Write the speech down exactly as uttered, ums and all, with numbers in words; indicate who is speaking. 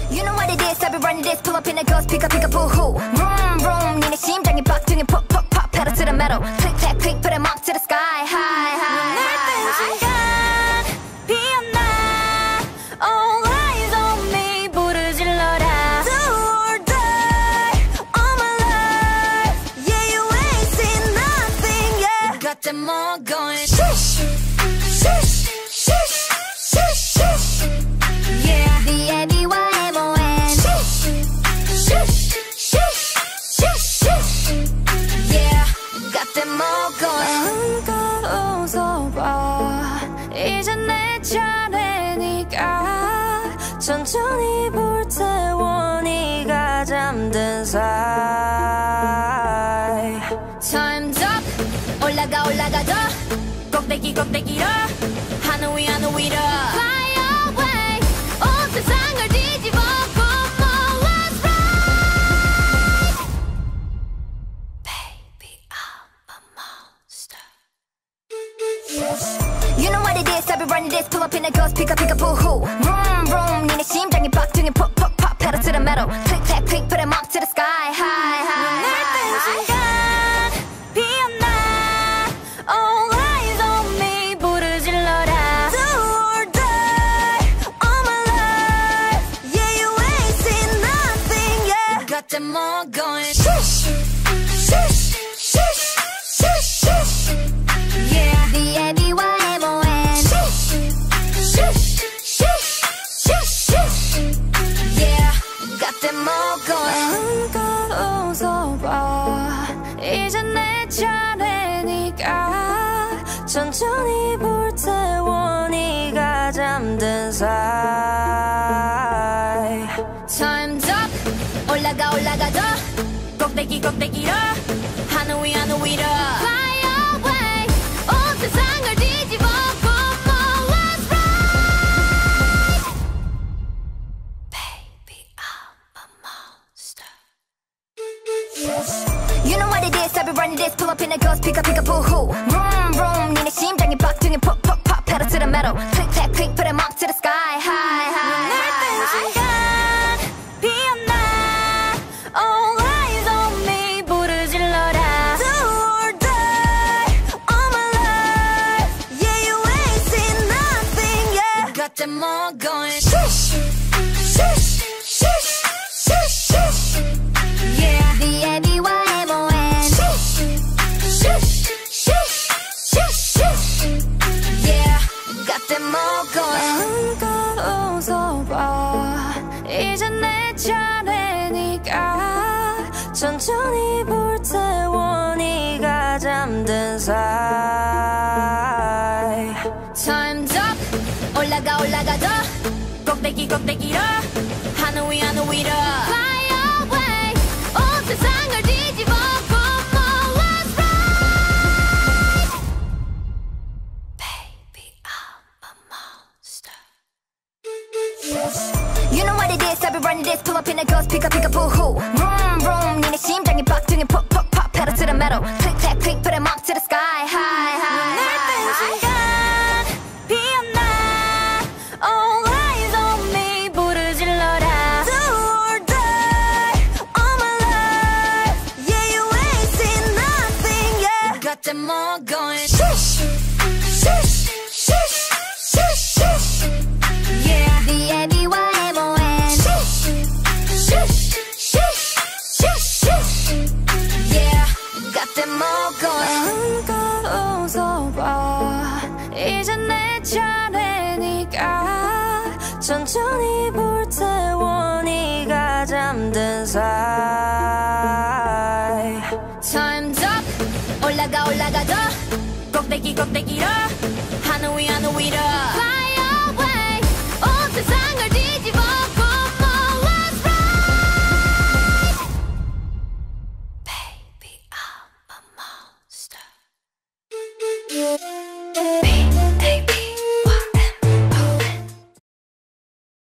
Speaker 1: You know what it is, I've been running this. Pull up in a ghost, pick up, pick up, boo-hoo. Vroom, vroom, 니네 심장이 박동이 pop, pop, pop. Pedal to the metal, click, clack, click, put 'em up to the sky, high, high, high, high.
Speaker 2: 피었나 All eyes on me 불을 질러라
Speaker 1: Do or die, all my life. Yeah, you ain't seen nothing, yeah.
Speaker 2: Got them all going
Speaker 1: Shush, shush, shush, shush, shush.
Speaker 2: Yeah
Speaker 1: B-A-B-Y M O N. Shush, shush, shush, shush, shush.
Speaker 2: Yeah Got them all going
Speaker 1: 마음껏 웃어봐. 이제 내 차례니까 천천히 불태워 네가 잠든 사이.
Speaker 2: Time's up 올라가 올라가 더 꼭대기 꼭대기로 하늘 위 하늘 위로 Fly away 온 세상을 뒤집어 보고 Let's ride Baby I'm a monster
Speaker 1: You know what it is, I've been running this. Pull up in a ghost, pick up, pick up, boo-hoo. Vroom, vroom, 니네 심장이 박동이 pop, pop, pop. Pedal to the metal, click, clack, click, put 'em up to the sky, high, high, high, high.
Speaker 2: 피었나 All eyes on me 불을 질러라
Speaker 1: Do or die, all my life. Yeah, you ain't seen nothing, yeah.
Speaker 2: Got them all going
Speaker 1: Shush, shush, shush, shush, shush.
Speaker 2: Yeah
Speaker 1: B-A-B-Y M O N. Shush, shush, shush, shush, shush.
Speaker 2: Yeah Got them all going
Speaker 1: 마음껏 웃어봐. 이제 내 차례니까 천천히 불태워 네가 잠든 사이.
Speaker 2: Time's up 올라가 올라가 더 꼭대기 꼭대기로 하늘 위 하늘 위로 Fly away 온 세상을 뒤집어 보고 Let's ride Baby I'm a monster
Speaker 1: You know what it is, I've been running this. Pull up in a ghost, pick up, pick up, boo-hoo. Vroom, vroom, 니네 심장이 박동이 pop, pop, pop. Pedal to the metal, click, clack, click, put 'em up to the sky, high, high, high, high.
Speaker 2: 피었나 All eyes on me 불을 질러라
Speaker 1: Do or die, all my life. Yeah, you ain't seen nothing, yeah.
Speaker 2: Got them all going
Speaker 1: Shush, shush, shush, shush, shush.
Speaker 2: Yeah
Speaker 1: B-A-B-Y M O N. Shush, shush, shush, shush, shush.
Speaker 2: Yeah Got them all going
Speaker 1: 마음껏 웃어봐. 이제 내 차례니까 천천히 불태워 네가 잠든 사이.
Speaker 2: Time's up 올라가 올라가 더 꼭대기 꼭대기로 하늘 위 하늘 위로 Fly away 온 세상을 뒤집어 보고 Let's ride Baby I'm a monster
Speaker 1: You know what it is, I've been running this. Pull up in a ghost, pick up, pick up, boo-hoo. Vroom, vroom, 니네 심장이 박동이 pop, pop, pop. Pedal to the metal, click, clack, click, put 'em up to the sky, high, high, high, high.
Speaker 2: 피었나 All eyes on me 불을 질러라
Speaker 1: Do or die, all my life. Yeah, you ain't seen nothing, yeah.
Speaker 2: Got them all going
Speaker 1: Shush, shush, shush, shush, shush.
Speaker 2: Yeah
Speaker 1: B-A-B-Y M O N. Shush, shush, shush, shush, shush.
Speaker 2: Yeah Got them all going
Speaker 1: 마음껏 웃어봐. 이제 내 차례니까 천천히 불태워 네가 잠든 사이.
Speaker 2: Time's up 올라가 올라가 더 꼭대기 꼭대기로 하늘 위 하늘 위로